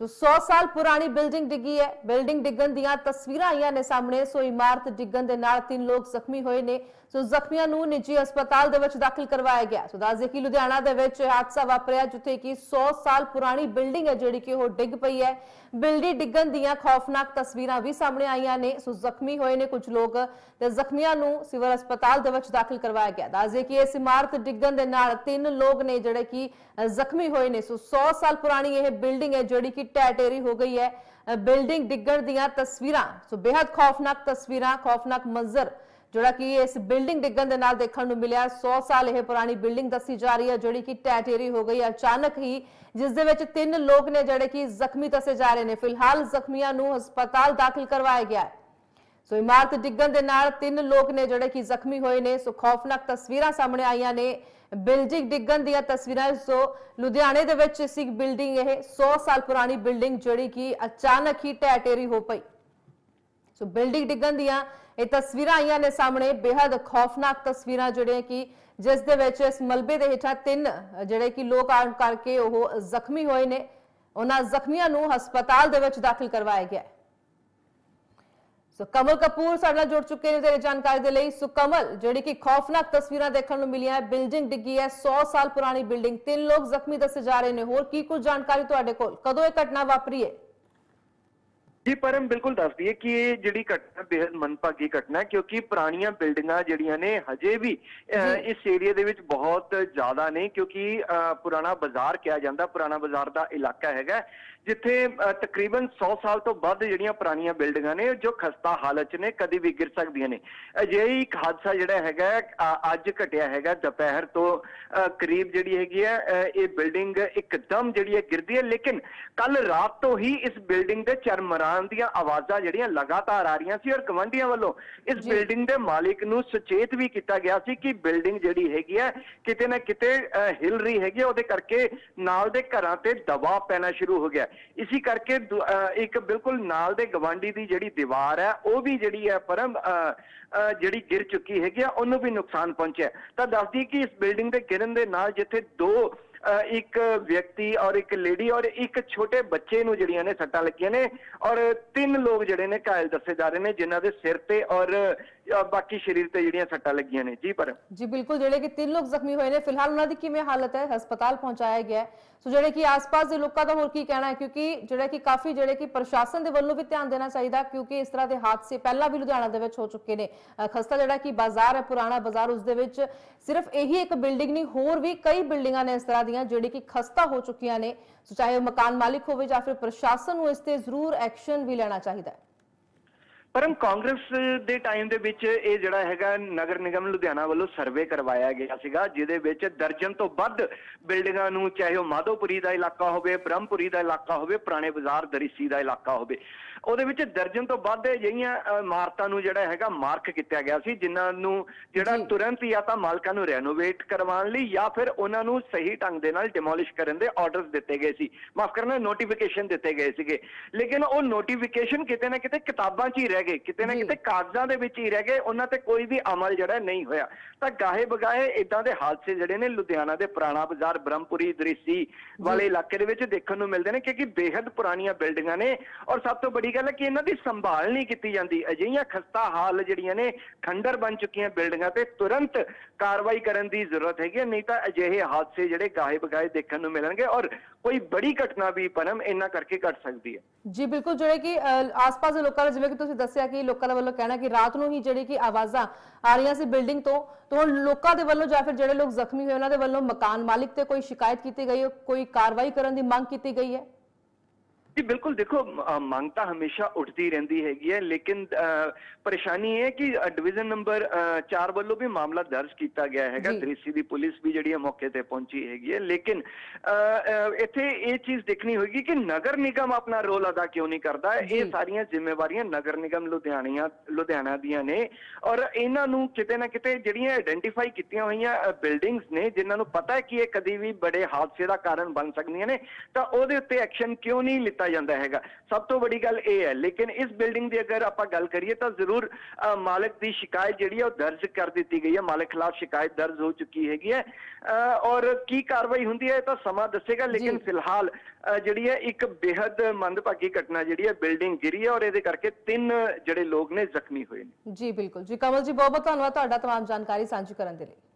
तो 100 साल पुरानी बिल्डिंग डिगी है। बिल्डिंग डिगन ਦੀਆਂ ਤਸਵੀਰਾਂ ਆਈਆਂ ਨੇ ਸਾਹਮਣੇ। ਸੋ ਇਮਾਰਤ ਡਿੱਗਣ ਦੇ ਨਾਲ 3 ਲੋਕ ਜ਼ਖਮੀ ਹੋਏ ਨੇ। ਸੋ ਜ਼ਖਮੀਆਂ ਨੂੰ ਨਿੱਜੀ ਹਸਪਤਾਲ ਦੇ ਵਿੱਚ ਦਾਖਲ ਕਰਵਾਇਆ ਗਿਆ। ਸੋ ਦੱਸਦੇ ਕਿ ਲੁਧਿਆਣਾ ਦੇ ਵਿੱਚ ਹਾਦਸਾ ਵਾਪਰਿਆ ਜਿੱਥੇ ਕਿ 100 ਸਾਲ ਪੁਰਾਣੀ ਬਿਲਡਿੰਗ ਹੈ ਜਿਹੜੀ ਕਿ ਉਹ ਡਿੱਗ ਪਈ ਹੈ। ਬਿਲਡਿੰਗ ਡਿੱਗਣ ਦੀਆਂ ਖੌਫਨਾਕ ਤਸਵੀਰਾਂ ਵੀ ਸਾਹਮਣੇ ਆਈਆਂ ਨੇ। ਸੋ ਜ਼ਖਮੀ ਹੋਏ ਨੇ ਕੁਝ ਲੋਕ ਤੇ ਜ਼ਖਮੀਆਂ ਨੂੰ ਸਿਵਲ ਹਸਪਤਾਲ ਦੇ ਵਿੱਚ ਦਾਖਲ ਕਰਵਾਇਆ ਗਿਆ। ਦੱਸਦੇ ਕਿ ਇਸ ਇਮਾਰਤ ਡਿੱਗਣ ਦੇ ਨਾਲ 3 ਲੋਕ ਨੇ ਜਿਹੜੇ ਕਿ ਜ਼ਖਮੀ ਹੋਏ ਨੇ। ਸੋ 100 ਸਾਲ ਪੁਰਾਣੀ ਇਹ ਬਿਲਡਿੰਗ ਹੈ ਜਿਹੜੀ ਕਿ ਢਹਿ ਢੇਰੀ ਹੋ गई है। बिल्डिंग डिगण ਦੀਆਂ ਤਸਵੀਰਾਂ ਸੋ बेहद खौफनाक तस्वीरां खौफनाक मंजर ਜਿਹੜਾ ਕਿ ਇਸ ਬਿਲਡਿੰਗ ਡਿੱਗਣ ਦੇ ਨਾਲ ਦੇਖਣ ਨੂੰ ਮਿਲਿਆ। 100 ਸਾਲ ਇਹ ਪੁਰਾਣੀ ਬਿਲਡਿੰਗ ਦੱਸੀ ਜਾ ਰਹੀ ਹੈ ਜਿਹੜੀ ਕਿ ਢਹਿ ਢੇਰੀ ਹੋ ਗਈ ਅਚਾਨਕ ਹੀ, ਜਿਸ ਦੇ ਵਿੱਚ 3 ਲੋਕ ਨੇ ਜਿਹੜੇ ਕਿ ਜ਼ਖਮੀ ਦੱਸੇ ਜਾ ਰਹੇ ਨੇ। ਫਿਲਹਾਲ ਜ਼ਖਮੀਆਂ ਨੂੰ ਹਸਪਤਾਲ ਦਾਖਲ ਕਰਵਾਇਆ ਗਿਆ ਹੈ। ਸੋ ਇਮਾਰਤ ਡਿੱਗਣ ਦੇ ਨਾਲ 3 ਲੋਕ ਨੇ ਜਿਹੜੇ ਕਿ ਜ਼ਖਮੀ ਹੋਏ ਨੇ। ਸੋ ਖੌਫਨਾਕ ਤਸਵੀਰਾਂ ਸਾਹਮਣੇ ਆਈਆਂ ਨੇ। ਬਿਲਡਿੰਗ ਡਿੱਗਣ ਦੀਆਂ ਤਸਵੀਰਾਂ। ਸੋ ਲੁਧਿਆਣੇ ਦੇ ਵਿੱਚ ਸੀ ਬਿਲਡਿੰਗ, ਇਹ 100 ਸਾਲ ਪੁਰਾਣੀ ਬਿਲਡਿੰਗ ਜਿਹੜੀ ਕਿ ਅਚਾਨਕ ਹੀ ਢਹਿ ਢੇਰੀ ਹੋ ਪਈ। ਸੋ ਬਿਲਡਿੰਗ ਡਿੱਗਣ ਦੀਆਂ ਇਹ ਤਸਵੀਰਾਂ ਆਈਆਂ ਨੇ ਸਾਹਮਣੇ। ਬੇहद ਖੌਫਨਾਕ ਤਸਵੀਰਾਂ ਜਿਹੜੀਆਂ ਕਿ ਜਿਸ ਦੇ ਵਿੱਚ ਇਸ ਮਲਬੇ ਦੇ ਹੇਠਾਂ 3 ਜਿਹੜੇ ਕਿ ਲੋਕ ਆਉਣ ਕਰਕੇ ਉਹ ਜ਼ਖਮੀ ਹੋਏ ਨੇ। ਉਹਨਾਂ ਜ਼ਖਮੀਆਂ ਨੂੰ ਹਸਪਤਾਲ ਦੇ ਵਿੱਚ ਦਾਖਲ ਕਰਵਾਇਆ ਗਿਆ। ਸੋ ਕਮਲ ਕਪੂਰ ਸਾਡੇ ਨਾਲ ਜੁੜ ਚੁੱਕੇ ਨੇ ਤੇਰੇ ਜਾਣਕਾਰੀ ਦੇ ਲਈ। ਸੋ ਕਮਲ, ਜਿਹੜੀ ਕਿ ਖੌਫਨਾਕ ਤਸਵੀਰਾਂ ਦੇਖਣ ਨੂੰ ਮਿਲੀਆਂ ਹੈ, ਬਿਲਡਿੰਗ ਡਿੱਗੀ ਹੈ, 100 ਸਾਲ ਪੁਰਾਣੀ ਬਿਲਡਿੰਗ, 3 ਲੋਕ ਜ਼ਖਮੀ ਦੱਸੇ ਜਾ ਰਹੇ ਨੇ। ਹੋਰ ਕੀ ਕੁਝ ਜਾਣਕਾਰੀ ਤੁਹਾਡੇ ਕੋਲ? ਕਦੋਂ ਇਹ ਘਟਨਾ ਵਾਪਰੀ ਹੈ? जी परम बिल्कुल दस दिए कि ये जिहड़ी घटना बेहद मनभागी घटना है क्योंकि पुरानियां बिल्डिंगां जिहड़ियां ने हजे भी इस एरिया दे विच बहुत ज्यादा ने क्योंकि पुराना बाजार कहा जाता, पुराना बाजार का इलाका हैगा जिथे तकरीबन 100 साल तो वध जिहड़ियां पुरानियां बिल्डिंगां ने जो खस्ता हालत च ने, कदी भी गिर सकदियां ने। अजिहा एक हादसा जिहड़ा हैगा अज घटिया हैगा दोपहर तो करीब जिहड़ी हैगी है ये बिल्डिंग एकदम जिहड़ी है गिरदी है। लेकिन कल रात तो ही इस बिल्डिंग दे चरमरा ਦੀਆਂ ਆਵਾਜ਼ਾਂ ਜਿਹੜੀਆਂ ਲਗਾਤਾਰ ਆ ਰਹੀਆਂ ਸੀ ਔਰ ਗਵਾਂਢੀਆਂ ਵੱਲੋਂ ਇਸ ਬਿਲਡਿੰਗ ਦੇ ਮਾਲਿਕ ਨੂੰ ਸੁਚੇਤ ਵੀ ਕੀਤਾ ਗਿਆ ਸੀ ਕਿ ਬਿਲਡਿੰਗ ਜਿਹੜੀ ਹੈਗੀ ਹੈ ਕਿਤੇ ਨਾ ਕਿਤੇ ਹਿਲ ਰਹੀ ਹੈਗੀ, ਉਹਦੇ ਕਰਕੇ ਨਾਲ ਦੇ ਘਰਾਂ ਤੇ ਦਬਾਅ ਪੈਣਾ ਸ਼ੁਰੂ ਹੋ ਗਿਆ। ਇਸੇ ਕਰਕੇ ਇੱਕ ਬਿਲਕੁਲ ਨਾਲ ਦੇ ਗਵਾਂਢੀ ਦੀ ਜਿਹੜੀ ਦੀਵਾਰ ਹੈ ਉਹ ਵੀ ਜਿਹੜੀ ਹੈ ਪਰਮ ਜਿਹੜੀ ਗਿਰ ਚੁੱਕੀ ਹੈਗੀ ਆ, ਉਹਨੂੰ ਵੀ ਨੁਕਸਾਨ ਪਹੁੰਚਿਆ। ਤਾਂ ਦੱਸਦੀ ਕਿ ਇਸ ਬਿਲਡਿੰਗ ਦੇ ਗਿਰਨ ਦੇ ਨਾਲ ਜਿੱਥੇ 2 एक व्यक्ति और एक लेडी और एक छोटे बच्चे नूं जिहड़ियां ने सट्टां लगियां ने और 3 लोग जिहड़े ने घायल दस्से जा रहे ने जिन्हां दे सिर ते और बाकी शरीर ते जिहड़ियां सट्टां लगियां ने। जी पर जी बिल्कुल, जिहड़े कि 3 लोग जख्मी होए ने, फिलहाल उन्हां दी किवें हालत है? हस्पताल पहुंचाया गया है। सो जिहड़े कि आस-पास दे लोकां दा होर की कहना है क्योंकि जिहड़ा कि काफी जिहड़े कि प्रशासन दे वल्लों भी ध्यान देना चाहिए क्योंकि इस तरह के हादसे पहला भी लुधियाना दे विच हो चुके ने। खस्ता जिहड़ा कि बाजार है, पुराना बाजार, उस दे विच सिर्फ यही एक बिल्डिंग नहीं होर भी कई बिल्डिंगां ने इस तरह दीयां जिहड़ी कि खस्ता हो चुकियां ने। सो चाहे मकान मालिक होवे या फिर प्रशासन नूं इस ते जरूर एक्शन भी लेना चाहिए। परम कांग्रेस दे टाइम दे विच ये जिहड़ा हैगा नगर निगम लुधियाना वालों सर्वे करवाया गया सीगा जिहदे विच दर्जन तो वध बिल्डिंगां नूं चाहे वो माधोपुरी दा इलाका होवे, ब्रह्मपुरी दा इलाका होवे, पुराने बाजार दरीसी दा इलाका होवे, ਉਹਦੇ ਵਿੱਚ ਦਰਜਨ ਤੋਂ ਵੱਧ ਅਜਿਹੀਆਂ ਇਮਾਰਤਾਂ ਨੂੰ ਜਿਹੜਾ ਹੈਗਾ ਮਾਰਕ ਕੀਤਾ ਗਿਆ ਸੀ ਜਿਨ੍ਹਾਂ ਨੂੰ ਜਿਹੜਾ ਤੁਰੰਤ ਜਾਂ ਤਾਂ ਮਾਲਕਾਂ ਨੂੰ ਰੈਨੋਵੇਟ ਕਰਵਾਉਣ ਲਈ ਜਾਂ ਫਿਰ ਉਹਨਾਂ ਨੂੰ ਸਹੀ ਢੰਗ ਦੇ ਨਾਲ ਡਿਮੋਲਿਸ਼ ਕਰਨ ਦੇ ਆਰਡਰਸ ਦਿੱਤੇ ਗਏ ਸੀ, ਮਾਫ ਕਰਨਾ ਨੋਟੀਫਿਕੇਸ਼ਨ ਦਿੱਤੇ ਗਏ ਸੀਗੇ। ਲੇਕਿਨ ਉਹ ਨੋਟੀਫਿਕੇਸ਼ਨ ਕਿਤੇ ਨਾ ਕਿਤੇ ਕਿਤਾਬਾਂ 'ਚ ਹੀ ਰਹਿ ਗਏ, ਕਿਤੇ ਨਾ ਕਿਤੇ ਕਾਗਜ਼ਾਂ ਦੇ ਵਿੱਚ ਹੀ ਰਹਿ ਗਏ, ਉਹਨਾਂ ਤੇ ਕੋਈ ਵੀ ਅਮਲ ਜਿਹੜਾ ਨਹੀਂ ਹੋਇਆ। ਤਾਂ ਗਾਹੇ ਬਗਾਏ ਇਦਾਂ ਦੇ ਹਾਦਸੇ ਜਿਹੜੇ ਨੇ ਲੁਧਿਆਣਾ ਦੇ ਪੁਰਾਣਾ ਬਾਜ਼ਾਰ, ਬ੍ਰਹਮਪੁਰੀ, ਦ੍ਰਿਸ਼ੀ ਵਾਲੇ ਇਲਾਕੇ ਦੇ ਵਿੱਚ ਦੇਖਣ ਨੂੰ ਮਿਲਦੇ ਨੇ ਕਿਉਂਕਿ ਬੇਹੱਦ ਪੁਰਾਣੀਆਂ ਬਿਲਡਿੰਗਾਂ ਨੇ ਔਰ ਸਭ ਤੋਂ ਵੱਡੀ ਗੱਲ ਹੈ ਕਿ ਇਹਨਾਂ ਦੀ ਸੰਭਾਲ ਨਹੀਂ ਕੀਤੀ ਜਾਂਦੀ। ਅਜਿਹੀਆਂ ਖਸਤਾ ਹਾਲ ਜਿਹੜੀਆਂ ਨੇ ਖੰਡਰ ਬਣ ਚੁੱਕੀਆਂ ਬਿਲਡਿੰਗਾਂ ਤੇ ਤੁਰੰਤ ਕਾਰਵਾਈ ਕਰਨ ਦੀ ਜ਼ਰੂਰਤ ਹੈਗੀ, ਨਹੀਂ ਤਾਂ ਅਜਿਹੇ ਹਾਦਸੇ ਜਿਹੜੇ ਗਾਹੇ ਬਗਾਏ ਦੇਖਣ ਨੂੰ ਮਿਲਣਗੇ ਔਰ ਕੋਈ ਬੜੀ ਘਟਨਾ ਵੀ ਪਰਮ ਇਹਨਾਂ ਕਰਕੇ ਘਟ ਸਕਦੀ ਹੈ। ਜੀ ਬਿਲਕੁਲ, ਜਿਹੜੇ ਕਿ ਆਸ-ਪਾਸ ਦੇ ਲੋਕਾਂ ਦਾ ਜਿਵੇਂ ਕਿ ਤੁਸੀਂ ਦੱਸਿਆ ਕਿ ਲੋਕਾਂ ਦੇ ਵੱਲੋਂ ਕਹਿਣਾ ਕਿ ਰਾਤ ਨੂੰ ਹੀ ਜਿਹੜੀ ਕਿ ਆਵਾਜ਼ਾਂ ਆ ਰਹੀਆਂ ਸੀ ਬਿਲਡਿੰਗ ਤੋਂ, ਤਾਂ ਲੋਕਾਂ ਦੇ ਵੱਲੋਂ ਜਾਂ ਫਿਰ ਜਿਹੜੇ ਲੋਕ ਜ਼ਖਮੀ ਹੋਏ ਉਹਨਾਂ ਦੇ ਵੱਲੋਂ ਮਕਾਨ ਮਾਲਿਕ ਤੇ ਕੋਈ ਸ਼ਿਕਾਇਤ ਕੀਤੀ ਗਈ ਹੈ, ਕੋਈ ਕਾਰਵਾਈ ਕਰਨ ਦੀ ਮੰਗ ਕੀਤੀ ਗਈ ਹੈ? जी बिल्कुल, देखो मांग तो हमेशा उठती रहती हैगी है लेकिन परेशानी है कि डिवीजन नंबर 4 वालों भी मामला दर्ज किया गया है, दृष्टि की पुलिस भी जी मौके पर पहुंची हैगी है। लेकिन इत्थे ये चीज देखनी होगी कि नगर निगम अपना रोल अदा क्यों नहीं करता। ये सारियां जिम्मेवारियां नगर निगम लुधियाना दियां ने और इन्हां नूं किते ना किते जिहड़ियां आइडेंटिफाई कीतियां होईयां बिल्डिंग्स ने जिन्हां नूं पता है कि ये कदी भी बड़े हादसे का कारण बन सकदियां ने, तां ओहदे उत्ते एक्शन क्यों नहीं लिता ਦਿੱਤਾ ਜਾਂਦਾ ਹੈਗਾ। ਸਭ ਤੋਂ ਵੱਡੀ ਗੱਲ ਇਹ ਹੈ। ਲੇਕਿਨ ਇਸ ਬਿਲਡਿੰਗ ਦੀ ਅਗਰ ਆਪਾਂ ਗੱਲ ਕਰੀਏ ਤਾਂ ਜ਼ਰੂਰ ਮਾਲਕ ਦੀ ਸ਼ਿਕਾਇਤ ਜਿਹੜੀ ਹੈ ਉਹ ਦਰਜ ਕਰ ਦਿੱਤੀ ਗਈ ਹੈ। ਮਾਲਕ ਖਿਲਾਫ ਸ਼ਿਕਾਇਤ ਦਰਜ ਹੋ ਚੁੱਕੀ ਹੈਗੀ ਹੈ ਔਰ ਕੀ ਕਾਰਵਾਈ ਹੁੰਦੀ ਹੈ ਤਾਂ ਸਮਾਂ ਦੱਸੇਗਾ। ਲੇਕਿਨ ਫਿਲਹਾਲ ਜਿਹੜੀ ਹੈ ਇੱਕ ਬੇहद ਮੰਦਭਾਗੀ ਘਟਨਾ ਜਿਹੜੀ ਹੈ, ਬਿਲਡਿੰਗ ਗਿਰੀ ਹੈ ਔਰ ਇਹਦੇ ਕਰਕੇ 3 ਜਿਹੜੇ ਲੋਕ ਨੇ ਜ਼ਖਮੀ ਹੋਏ ਨੇ। ਜੀ ਬਿਲकुल जी, कमल जी बहुत बहुत धन्यवाद ਤੁਹਾਡਾ तमाम ਜਾਣਕਾਰੀ ਸਾਂਝੀ ਕਰਨ ਦੇ ਲਈ।